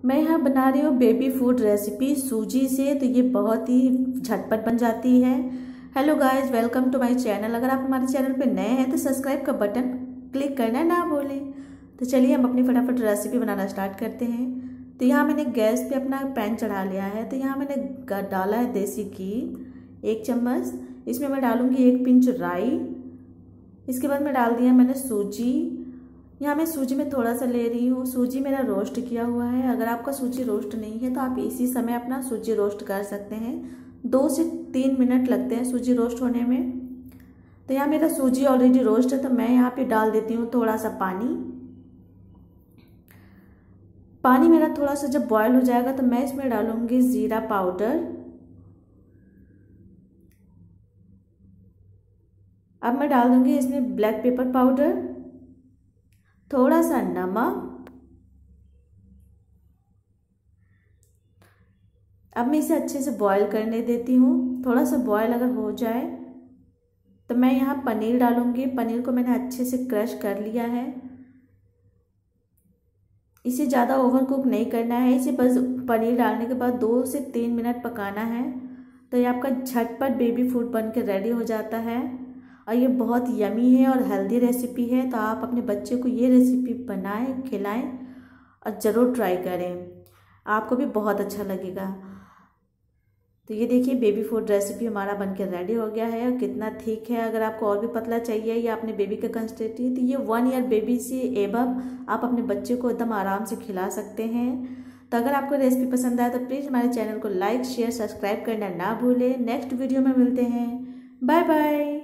मैं यहाँ बना रही हूँ बेबी फूड रेसिपी सूजी से। तो ये बहुत ही झटपट बन जाती है। Hello guys, welcome to my channel. अगर आप हमारे चैनल पे नए हैं तो सब्सक्राइब का बटन क्लिक करना ना भूलें। तो चलिए हम अपनी फटाफट रेसिपी बनाना स्टार्ट करते हैं। तो यहाँ मैंने गैस पे अपना पैन चढ़ा लिया है। तो यहाँ मैंने डाला है देसी घी 1 चम्मच। इसमें मैं डालूँगी 1 पिंच राई। इसके बाद मैं डाल दिया मैंने सूजी। यहाँ मैं सूजी में थोड़ा सा ले रही हूँ। सूजी मेरा रोस्ट किया हुआ है। अगर आपका सूजी रोस्ट नहीं है तो आप इसी समय अपना सूजी रोस्ट कर सकते हैं। 2 से 3 मिनट लगते हैं सूजी रोस्ट होने में। तो यहाँ मेरा सूजी ऑलरेडी रोस्ट है। तो मैं यहाँ पे डाल देती हूँ थोड़ा सा पानी। पानी मेरा थोड़ा सा जब बॉयल हो जाएगा तो मैं इसमें डालूंगी जीरा पाउडर। अब मैं डाल दूंगी इसमें ब्लैक पेपर पाउडर, थोड़ा सा नमक। अब मैं इसे अच्छे से बॉईल करने देती हूँ। थोड़ा सा बॉईल अगर हो जाए तो मैं यहाँ पनीर डालूंगी। पनीर को मैंने अच्छे से क्रश कर लिया है। इसे ज़्यादा ओवर कुक नहीं करना है। इसे बस पनीर डालने के बाद 2 से 3 मिनट पकाना है। तो ये आपका झटपट बेबी फूड बन के रेडी हो जाता है। और ये बहुत यमी है और हेल्दी रेसिपी है। तो आप अपने बच्चे को ये रेसिपी बनाएं, खिलाएं और ज़रूर ट्राई करें। आपको भी बहुत अच्छा लगेगा। तो ये देखिए बेबी फूड रेसिपी हमारा बनके रेडी हो गया है। और कितना थिक है। अगर आपको और भी पतला चाहिए या अपने बेबी का कंसिस्टेंसी, तो ये 1 ईयर बेबी से एबव आप अपने बच्चे को एकदम आराम से खिला सकते हैं। तो अगर आपको रेसिपी पसंद आए तो प्लीज़ हमारे चैनल को लाइक शेयर सब्सक्राइब करना ना भूलें। नेक्स्ट वीडियो में मिलते हैं। Bye bye.